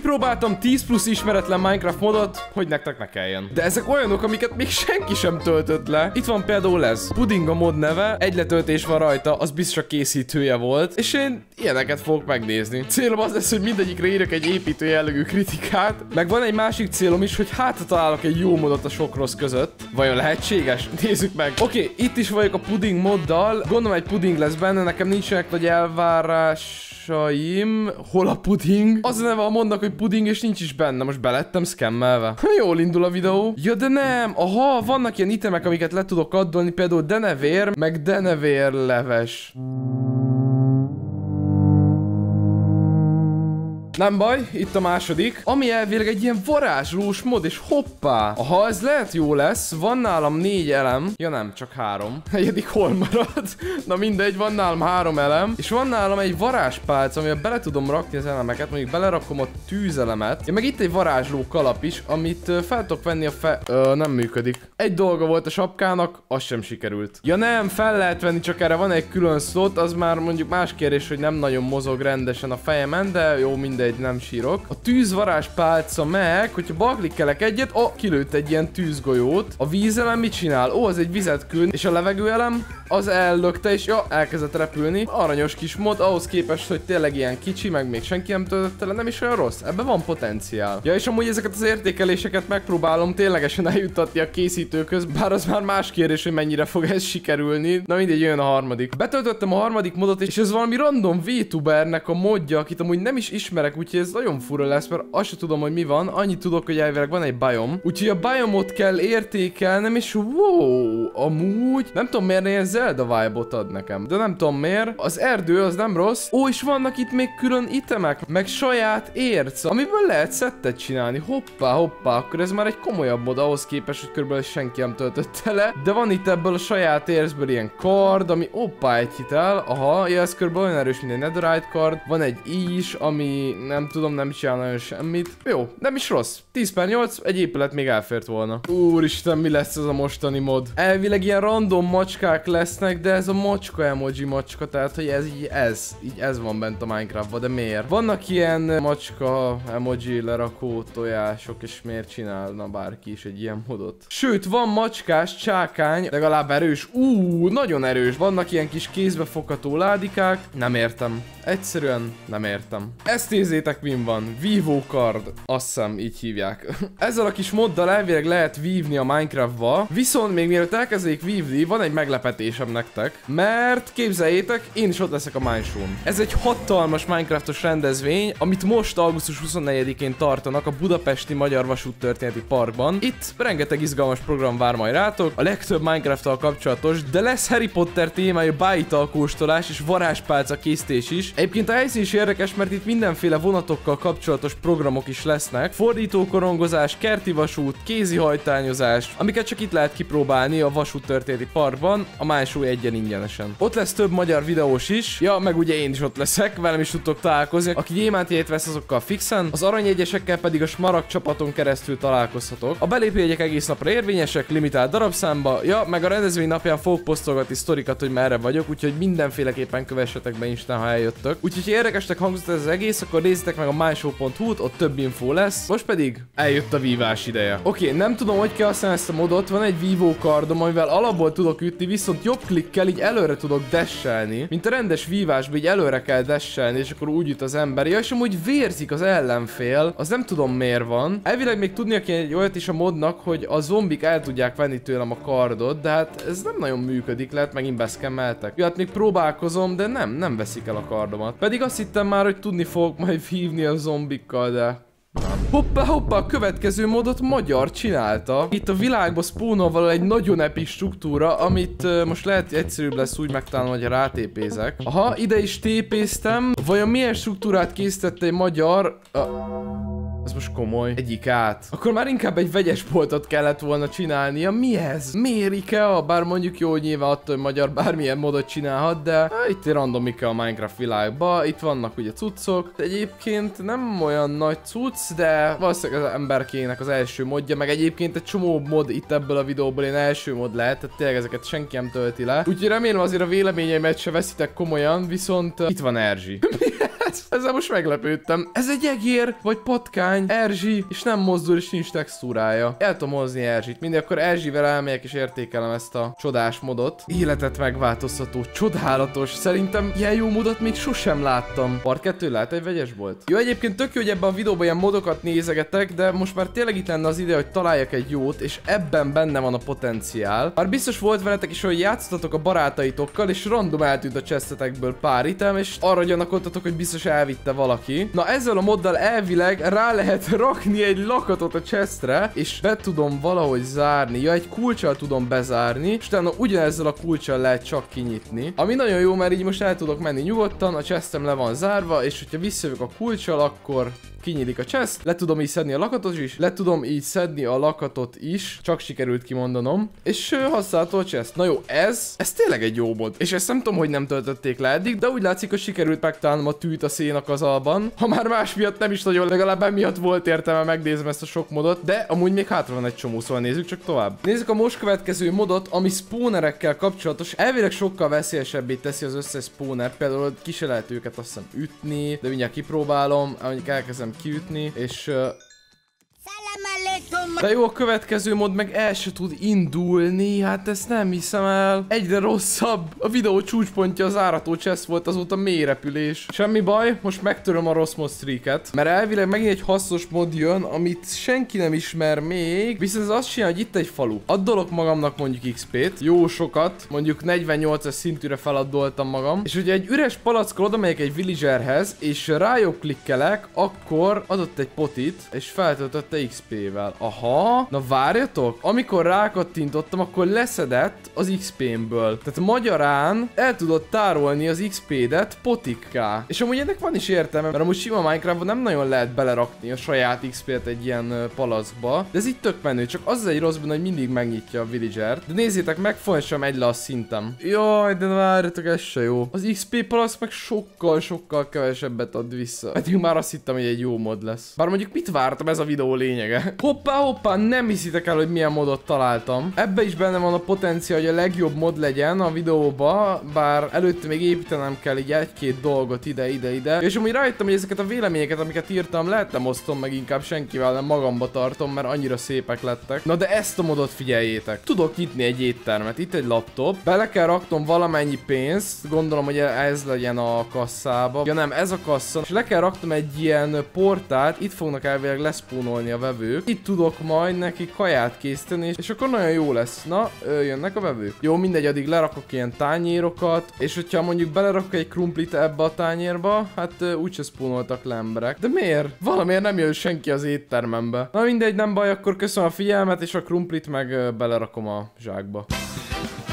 Kipróbáltam 10 plusz ismeretlen Minecraft modot, hogy nektek ne kelljen. De ezek olyanok, amiket még senki sem töltött le. Itt van például ez. Pudding a mod neve, egy letöltés van rajta, az biztos a készítője volt, és én ilyeneket fogok megnézni. Célom az lesz, hogy mindegyikre írok egy építő jellegű kritikát, meg van egy másik célom is, hogy hát találok egy jó modot a sok rossz között. Vajon lehetséges? Nézzük meg. Oké, itt is vagyok a pudding moddal. Gondolom egy pudding lesz benne, nekem nincsenek nagy elvárásaim. Hol a pudding? Az a neve a modnak, hogy pudding, és nincs is benne. Most belettem szkemmelve. Jól indul a videó. Ja, de nem. Aha, vannak ilyen itemek, amiket le tudok addolni, például denevér, meg denevér leves. Nem baj, itt a második, ami elvileg egy ilyen varázslós mod, és hoppá! Aha, ez lehet jó lesz, van nálam 4 elem, ja nem, csak 3. Egyedik hol marad? Na mindegy, van nálam 3 elem, és van nálam egy varázspálca, amivel bele tudom rakni az elemeket, mondjuk belerakom a tűzelemet, ja, meg itt egy varázsló kalap is, amit fel tudok venni a nem működik. Egy dolga volt a sapkának, az sem sikerült. Ja nem, fel lehet venni, csak erre van egy külön slot, az már mondjuk más kérdés, hogy nem nagyon mozog rendesen a fejemen, de jó, mindegy, nem sírok. A tűzvarázspálca meg, hogyha balklikkelek egyet, kilőtt egy ilyen tűzgolyót. A vízelem mit csinál? Az egy vizet küld, és a levegőelem az ellökte, és elkezdett repülni. Aranyos kis mod, ahhoz képest, hogy tényleg ilyen kicsi, meg még senki nem töltötte le, nem is olyan rossz. Ebben van potenciál. Ja, és amúgy ezeket az értékeléseket megpróbálom ténylegesen eljuttatni a készítőköz, bár az már más kérdés, hogy mennyire fog ez sikerülni. Na mindegy, jön a harmadik. Betöltöttem a harmadik modot, és ez valami random VTubernek a modja, akit amúgy nem is ismerek, úgyhogy ez nagyon fura lesz, mert azt sem tudom, hogy mi van. Annyit tudok, hogy elvileg van egy biome. Úgyhogy a biomot kell értékelnem, és wow, amúgy nem tudom miért ilyen Zelda vibe-ot ad nekem. De nem tudom miért. Az erdő az nem rossz. És vannak itt még külön itemek, meg saját érc, amiből lehet szettet csinálni. Hoppá, hoppá, akkor ez már egy komolyabb mod ahhoz képest, hogy körülbelül senki nem töltötte le. De van itt ebből a saját ércből ilyen kard, ami hoppá, egy hitel. Aha, ja, ez körülbelül olyan erős, mint egy netherite kard. Van egy is, ami nem tudom, nem csinál nagyon semmit. Jó, nem is rossz. 10/8, egy épület még elfért volna. Úristen, mi lesz ez a mostani mod? Elvileg ilyen random macskák lesznek, de ez a macska emoji macska, tehát hogy ez van bent a Minecraftban, de miért? Vannak ilyen macska emoji lerakó tojások, és miért csinálna bárki is egy ilyen modot? Sőt, van macskás csákány, legalább erős. Nagyon erős. Vannak ilyen kis kézbefogható ládikák. Nem értem. Egyszerűen nem értem. Ezt nézzétek, min van. Vívó kard. Azt hiszem, így hívják. Ezzel a kis moddal elvileg lehet vívni a Minecraftba, viszont még mielőtt elkezdjék vívni, van egy meglepetésem nektek, mert képzeljétek, én is ott leszek a Mindshow-n. Ez egy hatalmas Minecraftos rendezvény, amit most augusztus 24-én tartanak a Budapesti Magyar Vasúttörténeti Parkban. Itt rengeteg izgalmas program vár majd rátok, a legtöbb Minecrafttal kapcsolatos, de lesz Harry Potter témájú bájitalkóstolás és varázspálca készítés is. Egyébként a helyszín is érdekes, mert itt mindenféle vonatokkal kapcsolatos programok is lesznek. Fordítókorongozás, kerti vasút, kézihajtányozás, amiket csak itt lehet kipróbálni a Vasúttörténeti Parkban, a Mindshow egyen ingyenesen. Ott lesz több magyar videós is, ja, meg ugye én is ott leszek, velem is tudtok találkozni. Aki gyémántjegyet vesz, azokkal fixen, az aranyjegyesekkel pedig a Smaragd csapaton keresztül találkozhatok. A belépőjegyek egész napra érvényesek, limitált darabszámba, ja, meg a rendezvény napján fogok posztolgatni sztorikat, hogy merre vagyok, úgyhogy mindenféleképpen kövessetek be Instán, ha eljöttök. Úgyhogy ha érdekesnek hangzott ez az egész, akkor nézzétek meg a myshow.hu-t, ott több infó lesz. Most pedig eljött a vívás ideje. Oké, nem tudom, hogy kell használni ezt a modot, van egy vívó kardom, amivel alapból tudok ütni, viszont jobb klikkel így előre tudok dashelni. Mint a rendes vívásban, így előre kell dashelni, és akkor úgy üt az ember. Ja, és amúgy vérzik az ellenfél, az nem tudom miért van. Elvileg még tudnia kéne egy olyat is a modnak, hogy a zombik el tudják venni tőlem a kardot, de hát ez nem nagyon működik, lehet megint beszkemmeltek. Ja, hát még próbálkozom, de nem veszik el a kardomat. Pedig azt hittem már, hogy tudni fogok majd vívni a zombikkal, de... Hoppá, hoppá, a következő modot magyar csinálta. Itt a világba spawnol egy nagyon epic struktúra, amit most lehet egyszerűbb lesz úgy megtalálni, hogy rátépézek. Aha, ide is tépéztem. Vajon milyen struktúrát készítette egy magyar... Ez most komoly. Egyik át. Akkor már inkább egy vegyes boltot kellett volna csinálnia. Mi ez? Miért IKEA? Bár mondjuk jó, hogy nyilván attól, hogy magyar bármilyen modot csinálhat, de itt egy random IKEA a Minecraft világban. Itt vannak ugye cuccok. De egyébként nem olyan nagy cucc, de valószínűleg az emberkének az első modja, meg egyébként egy csomó mod itt ebből a videóból ilyen első mod lehet, tehát tényleg ezeket senki nem tölti le. Úgyhogy remélem azért a véleményeimet se veszitek komolyan, viszont itt van Erzsi. Ezzel most meglepődtem. Ez egy egér, vagy patkány, Erzsi, és nem mozdul, és nincs textúrája. El tudom hozni Erzsit. Mindig akkor Erzsivel elmegyek, és értékelem ezt a csodás modot. Életet megváltoztató, csodálatos. Szerintem ilyen jó modot még sosem láttam. Part 2 lát egy vegyesbolt. Jó, egyébként tök jó, hogy ebben a videóban ilyen modokat nézegetek, de most már tényleg itt lenne az ide, hogy találjak egy jót, és ebben benne van a potenciál. Már biztos volt veletek is, hogy játszottatok a barátaitokkal, és random eltűnt a chestetekből pár item, és arra gyanakodtatok, hogy biztos elvitte valaki. Na ezzel a moddal elvileg rá lehet rakni egy lakatot a chestre, és be tudom valahogy zárni. Ja, egy kulccsal tudom bezárni, és utána ugyanezzel a kulccsal lehet csak kinyitni. Ami nagyon jó, mert így most el tudok menni nyugodtan, a chestem le van zárva, és hogyha visszajövök a kulccsal, akkor kinyílik a chest, le tudom így szedni a lakatot is, csak sikerült kimondanom, és használható a chest. Na jó, ez tényleg egy jó mod, és ezt nem tudom, hogy nem töltötték le eddig, de úgy látszik, hogy sikerült megtalálnom a tűt a szénakazalban. Ha már más miatt nem is nagyon, legalább emiatt volt értelme megnézem ezt a sok modot, de amúgy még hátra van egy csomó, szóval nézzük csak tovább. Nézzük a most következő modot, ami spawnerekkel kapcsolatos, elvileg sokkal veszélyesebbé teszi az összes spawner, például ki se lehet őket azt hiszem ütni, de mindjárt kipróbálom, mondjuk elkezdem kiütni, és de jó, a következő mod meg el se tud indulni, hát ezt nem hiszem el. Egyre rosszabb. A videó csúcspontja az árató chest volt, azóta mély repülés. Semmi baj, most megtöröm a rossz mod streaket, mert elvileg megint egy hasznos mod jön, amit senki nem ismer még. Viszont ez azt csinálja, hogy itt egy falu. Addolok magamnak mondjuk XP-t, jó sokat, mondjuk 48-as szintűre feladdoltam magam. És ugye egy üres palackról oda megyek egy villagerhez, és rájobb klikkelek, akkor adott egy potit, és feltöltötte XP-vel. Aha, na várjatok, amikor rákattintottam, akkor leszedett az XP-mből. Tehát magyarán el tudod tárolni az XP-det potikká. És amúgy ennek van is értelme, mert amúgy sima Minecraftban nem nagyon lehet belerakni a saját XP-t egy ilyen palackba. De ez így tök menő, csak az egy rossz benne, hogy mindig megnyitja a villagert. De nézzétek meg, folyamatosan megy le a szintem. Jaj, de várjatok, ez se jó. Az XP palack meg sokkal kevesebbet ad vissza. Pedig már azt hittem, hogy egy jó mod lesz. Bár mondjuk mit vártam, ez a videó lényege. Hoppá, nem hiszitek el, hogy milyen modot találtam. Ebbe is benne van a potenciál, hogy a legjobb mod legyen a videóba, bár előtte még építenem kell így egy-két dolgot ide. És amúgy rájöttem, hogy ezeket a véleményeket, amiket írtam, lehet nem osztom meg inkább senkivel, nem magamba tartom, mert annyira szépek lettek. Na de ezt a modot figyeljétek. Tudok nyitni egy éttermet, itt egy laptop, bele kell raknom valamennyi pénzt, gondolom, hogy ez legyen a kasszába. Ja nem, ez a kassa, és le kell raknom egy ilyen portát, itt fognak elvileg leszpónolni a vevők. Itt tudok majd neki kaját készíteni, és akkor nagyon jó lesz. Na, jönnek a vevők. Jó, mindegy, addig lerakok ilyen tányérokat, és hogyha mondjuk belerakok egy krumplit ebbe a tányérba, hát úgyse spónoltak le emberek. De miért? Valamiért nem jön senki az éttermembe. Na mindegy, nem baj, akkor köszönöm a figyelmet, és a krumplit meg belerakom a zsákba.